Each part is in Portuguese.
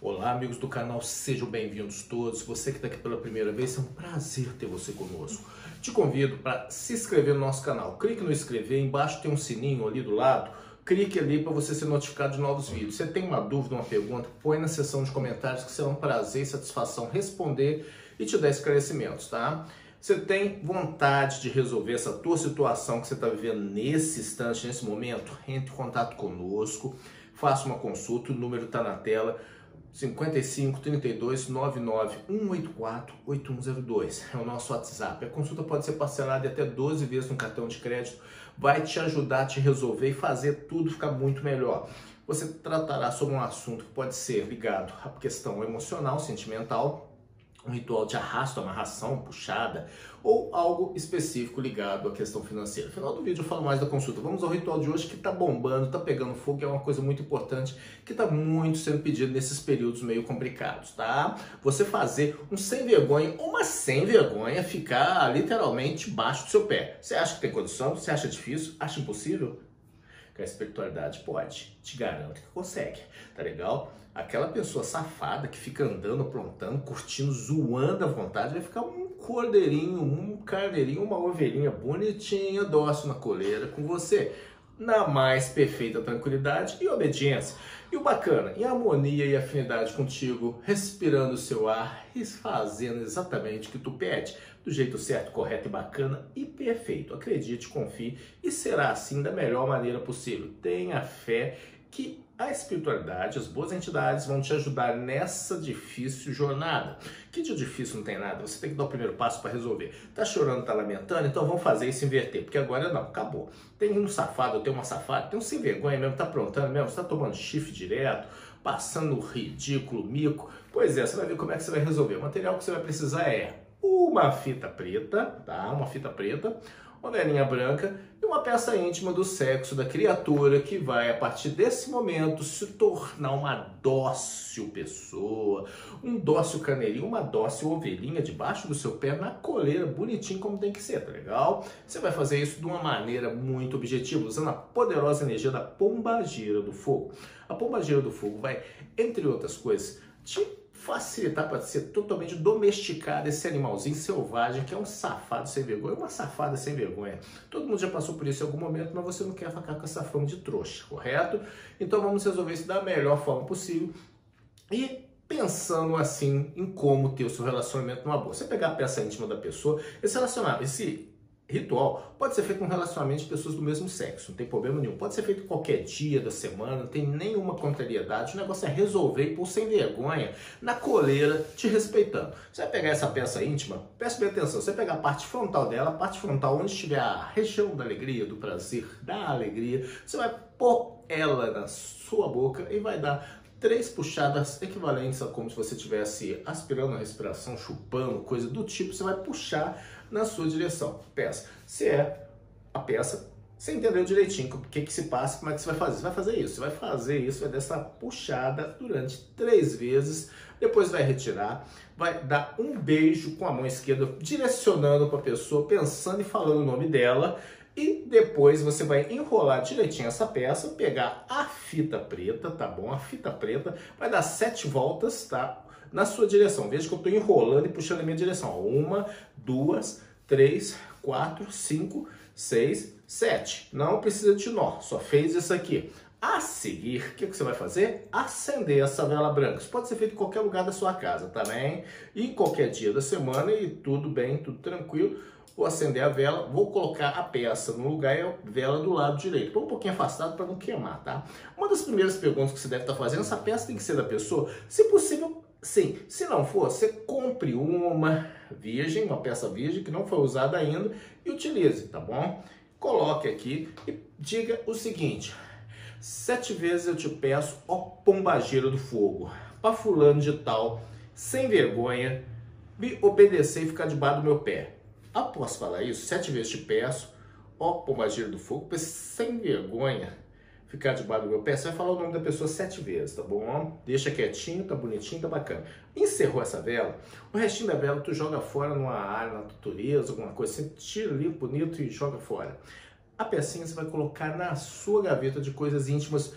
Olá, amigos do canal, sejam bem-vindos todos. Você que está aqui pela primeira vez, é um prazer ter você conosco. Te convido para se inscrever no nosso canal. Clique no inscrever, embaixo tem um sininho ali do lado. Clique ali para você ser notificado de novos vídeos. Você tem uma dúvida, uma pergunta, põe na seção de comentários que será um prazer e satisfação responder e te dar esclarecimentos, tá? Você tem vontade de resolver essa tua situação que você está vivendo nesse instante, nesse momento? Entre em contato conosco, faça uma consulta, o número está na tela. 55 32 99 184 8102 é o nosso WhatsApp. A consulta pode ser parcelada até 12 vezes no cartão de crédito. Vai te ajudar a te resolver e fazer tudo ficar muito melhor. Você tratará sobre um assunto que pode ser ligado à questão emocional, sentimental, um ritual de arrasto, amarração, puxada ou algo específico ligado à questão financeira. No final do vídeo eu falo mais da consulta. Vamos ao ritual de hoje que está bombando, está pegando fogo, é uma coisa muito importante que está muito sendo pedido nesses períodos meio complicados, tá? Você fazer um sem vergonha ou uma sem vergonha ficar literalmente debaixo do seu pé. Você acha que tem condição? Você acha difícil? Acha impossível? Que a espiritualidade pode, te garanto que consegue, tá legal? Aquela pessoa safada que fica andando, aprontando, curtindo, zoando à vontade, vai ficar um cordeirinho, um carneirinho, uma ovelhinha bonitinha, dócil na coleira com você, na mais perfeita tranquilidade e obediência. E o bacana, em harmonia e afinidade contigo, respirando o seu ar e fazendo exatamente o que tu pede, do jeito certo, correto e bacana e perfeito. Acredite, confie e será assim da melhor maneira possível. Tenha fé que a espiritualidade, as boas entidades vão te ajudar nessa difícil jornada. Que dia difícil não tem nada, você tem que dar o primeiro passo para resolver. Tá chorando, tá lamentando? Então vamos fazer isso inverter, porque agora não, acabou. Tem um safado, tem uma safada, tem um sem vergonha mesmo, tá aprontando mesmo, você tá tomando chifre direto, passando ridículo, mico. Pois é, você vai ver como é que você vai resolver. O material que você vai precisar é uma fita preta, tá? Uma fita preta, uma velinha branca e uma peça íntima do sexo da criatura que vai, a partir desse momento, se tornar uma dócil pessoa, um dócil carneirinho, uma dócil ovelhinha debaixo do seu pé, na coleira, bonitinho como tem que ser, tá legal? Você vai fazer isso de uma maneira muito objetiva, usando a poderosa energia da pombagira do fogo. A pombagira do fogo vai, entre outras coisas, te facilitar para ser totalmente domesticado esse animalzinho selvagem que é um safado sem vergonha, uma safada sem vergonha. Todo mundo já passou por isso em algum momento, mas você não quer ficar com essa fama de trouxa, correto? Então vamos resolver isso da melhor forma possível e pensando assim em como ter o seu relacionamento numa boa. Você pegar a peça íntima da pessoa, esse ritual pode ser feito com relacionamento de pessoas do mesmo sexo, não tem problema nenhum. Pode ser feito qualquer dia da semana, não tem nenhuma contrariedade. O negócio é resolver e pôr sem vergonha na coleira, te respeitando. Você vai pegar essa peça íntima, preste bem atenção, você vai pegar a parte frontal dela, a parte frontal onde estiver a região da alegria, do prazer, da alegria, você vai pôr ela na sua boca e vai dar 3 puxadas equivalentes a como se você estivesse aspirando a respiração, chupando, coisa do tipo. Você vai puxar na sua direção. Peça. Se é a peça, você entendeu direitinho o que se passa, como é que você vai fazer. Você vai fazer isso, vai dar essa puxada durante 3 vezes, depois vai retirar, vai dar um beijo com a mão esquerda, direcionando para a pessoa, pensando e falando o nome dela. E depois você vai enrolar direitinho essa peça, pegar a fita preta, tá bom? A fita preta vai dar 7 voltas, tá? Na sua direção. Veja que eu estou enrolando e puxando a minha direção. 1, 2, 3, 4, 5, 6, 7. Não precisa de nó, só fez isso aqui. A seguir, o que você vai fazer? Acender essa vela branca. Isso pode ser feito em qualquer lugar da sua casa, tá bem? E em qualquer dia da semana e tudo bem, tudo tranquilo. Vou acender a vela, vou colocar a peça no lugar e a vela do lado direito. Estou um pouquinho afastado para não queimar, tá? Uma das primeiras perguntas que você deve estar fazendo, essa peça tem que ser da pessoa? Se possível, sim. Se não for, você compre uma virgem, uma peça virgem que não foi usada ainda e utilize, tá bom? Coloque aqui e diga o seguinte: 7 vezes eu te peço, ó pombagira do fogo, para fulano de tal, sem vergonha, me obedecer e ficar debaixo do meu pé. Após falar isso, 7 vezes te peço, ó pombagira do fogo, para sem vergonha ficar debaixo do meu pé. Você vai falar o nome da pessoa 7 vezes, tá bom? Deixa quietinho, tá bonitinho, tá bacana. Encerrou essa vela, o restinho da vela tu joga fora numa área, na natureza, alguma coisa assim, tira limpo, bonito e joga fora. A pecinha você vai colocar na sua gaveta de coisas íntimas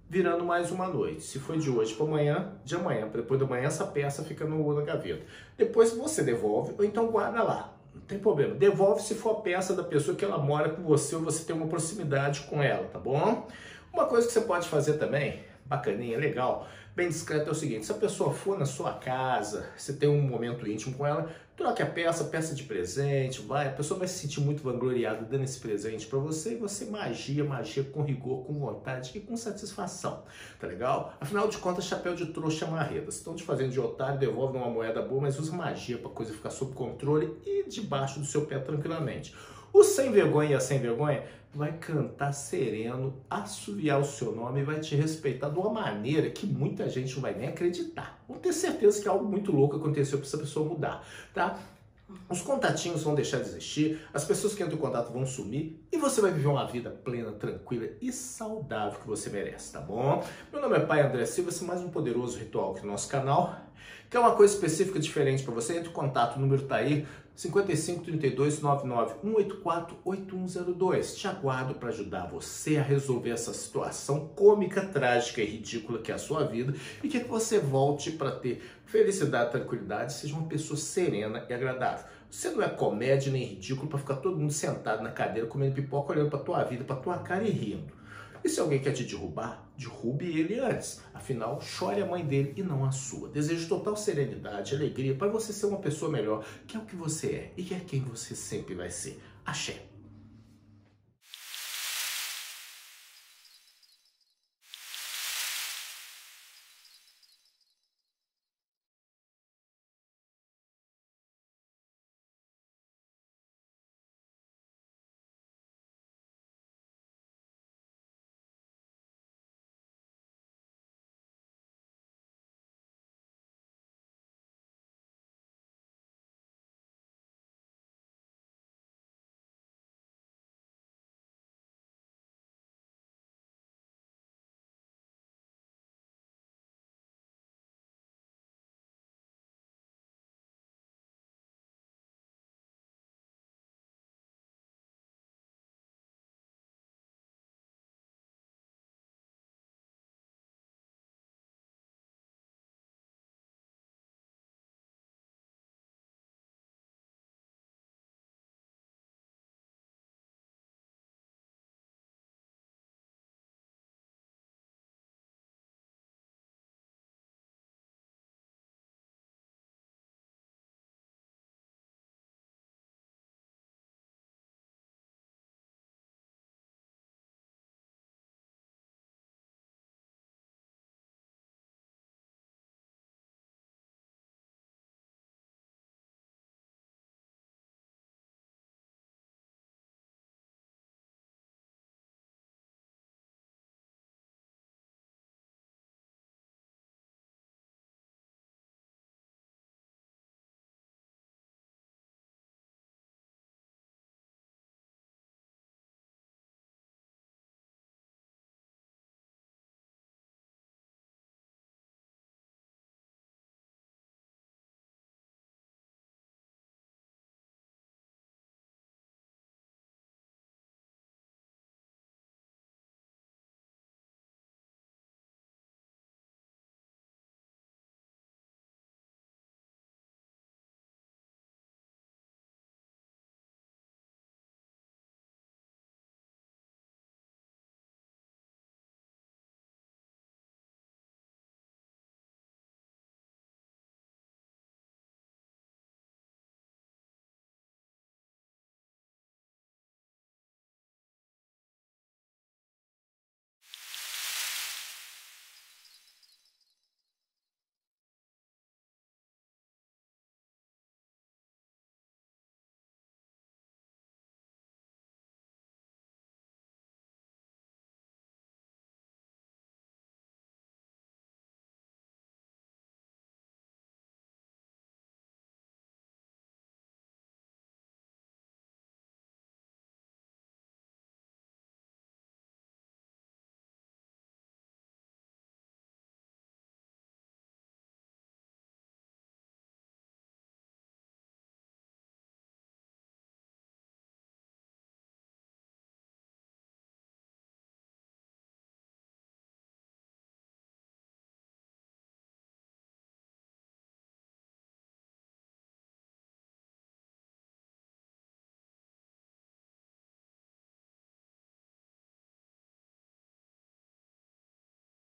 virando mais uma noite. Se foi de hoje para amanhã, de amanhã para depois da manhã, essa peça fica na gaveta. Depois você devolve ou então guarda lá. Não tem problema. Devolve se for a peça da pessoa que ela mora com você ou você tem uma proximidade com ela, tá bom? Uma coisa que você pode fazer também, bacaninha, legal, bem discreto, é o seguinte: se a pessoa for na sua casa, você tem um momento íntimo com ela, troque a peça de presente, a pessoa vai se sentir muito vangloriada dando esse presente para você e você magia com rigor, com vontade e com satisfação, tá legal? Afinal de contas, chapéu de trouxa é marreta. Se estão te fazendo de otário, devolve uma moeda boa, mas usa magia para a coisa ficar sob controle e debaixo do seu pé tranquilamente. O sem vergonha e a sem vergonha vai cantar sereno, assoviar o seu nome e vai te respeitar de uma maneira que muita gente não vai nem acreditar. Vão ter certeza que algo muito louco aconteceu para essa pessoa mudar, tá? Os contatinhos vão deixar de existir, as pessoas que entram em contato vão sumir e você vai viver uma vida plena, tranquila e saudável que você merece, tá bom? Meu nome é Pai André Silva, esse é mais um poderoso ritual aqui no nosso canal. Quer uma coisa específica, diferente para você? Entre em contato, o número tá aí, 55 32 99 184 8102. Te aguardo para ajudar você a resolver essa situação cômica, trágica e ridícula que é a sua vida e que você volte para ter felicidade, tranquilidade, seja uma pessoa serena e agradável. Você não é comédia nem ridículo para ficar todo mundo sentado na cadeira comendo pipoca, olhando para tua vida, para tua cara e rindo. E se alguém quer te derrubar, derrube ele antes. Afinal, chore a mãe dele e não a sua. Desejo total serenidade, alegria para você ser uma pessoa melhor, que é o que você é e que é quem você sempre vai ser. Axé.